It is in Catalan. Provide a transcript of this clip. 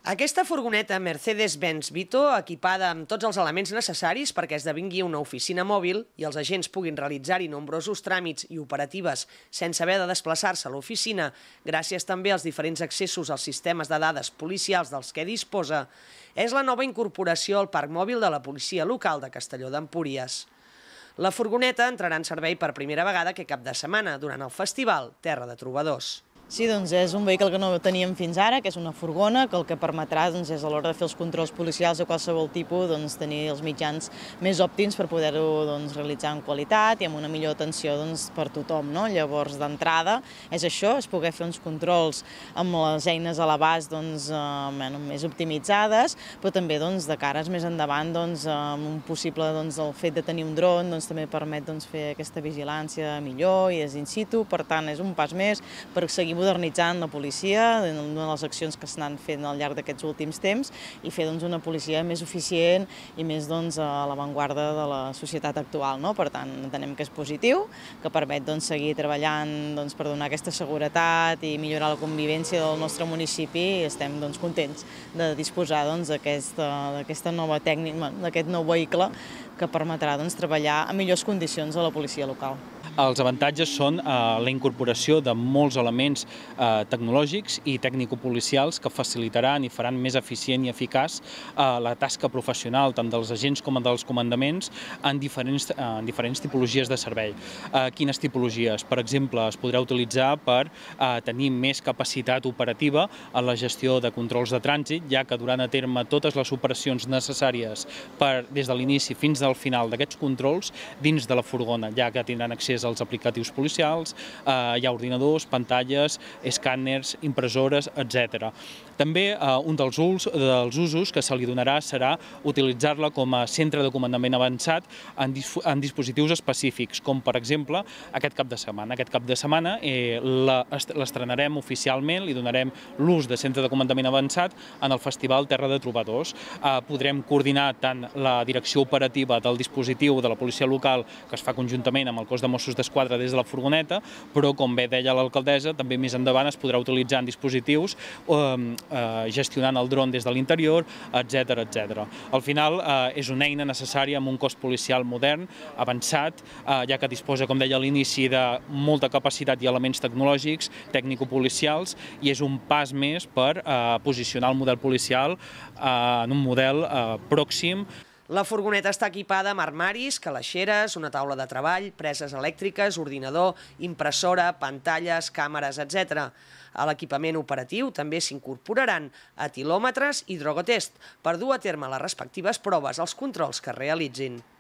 Aquesta furgoneta Mercedes-Benz Vito, equipada amb tots els elements necessaris perquè esdevingui una oficina mòbil i els agents puguin realitzar-hi nombrosos tràmits i operatives sense haver de desplaçar-se a l'oficina, gràcies també als diferents accessos als sistemes de dades policials dels que disposa, és la nova incorporació al parc mòbil de la policia local de Castelló d'Empúries. La furgoneta entrarà en servei per primera vegada aquest cap de setmana, durant el festival Terra de Trobadors. Sí, doncs és un vehicle que no teníem fins ara, que és una furgona, que el que permetrà és a l'hora de fer els controls policials de qualsevol tipus tenir els mitjans més òptims per poder-ho realitzar amb qualitat i amb una millor atenció per tothom. Llavors, d'entrada, és això, és poder fer uns controls amb les eines a l'abast més optimitzades, però també de cares més endavant, amb un possible el fet de tenir un dron també permet fer aquesta vigilància millor i des in situ. Per tant, és un pas més per seguir modernitzant la policia, una de les accions que s'han fet al llarg d'aquests últims temps, i fer una policia més eficient i més a l'avantguarda de la societat actual. Per tant, entenem que és positiu, que permet seguir treballant per donar aquesta seguretat i millorar la convivència del nostre municipi, i estem contents de disposar d'aquesta nova tècnica, d'aquest nou vehicle que permetrà treballar en millors condicions a la policia local. Els avantatges són la incorporació de molts elements tecnològics i tècnico-policials que facilitaran i faran més eficient i eficaç la tasca professional tant dels agents com dels comandaments en diferents tipologies de servei. Quines tipologies? Per exemple, es podrà utilitzar per tenir més capacitat operativa en la gestió de controls de trànsit, ja que duran a terme totes les operacions necessàries des de l'inici fins al final d'aquests controls dins de la furgona, ja que tindran accés als aplicatius policials, hi ha ordinadors, pantalles, escàners, impressores, etc. També un dels usos que se li donarà serà utilitzar-la com a centre de comandament avançat en dispositius específics, com per exemple aquest cap de setmana. Aquest cap de setmana l'estrenarem oficialment, li donarem l'ús de centre de comandament avançat en el Festival Terra de Trobadors. Podrem coordinar tant la direcció operativa del dispositiu de la policia local, que es fa conjuntament amb el cos de Mossos d'Esquadra des de la furgoneta, però, com bé deia l'alcaldessa, també més endavant es podrà utilitzar en dispositius gestionant el dron des de l'interior, etc. Al final és una eina necessària amb un cos policial modern, avançat, ja que disposa, com deia a l'inici, de molta capacitat i elements tecnològics, tècnico-policials, i és un pas més per posicionar el model policial en un model pròxim. La furgoneta està equipada amb armaris, calaixeres, una taula de treball, preses elèctriques, ordinador, impressora, pantalles, càmeres, etc. A l'equipament operatiu també s'incorporaran etilòmetres i drogotest per dur a terme les respectives proves als controls que es realitzin.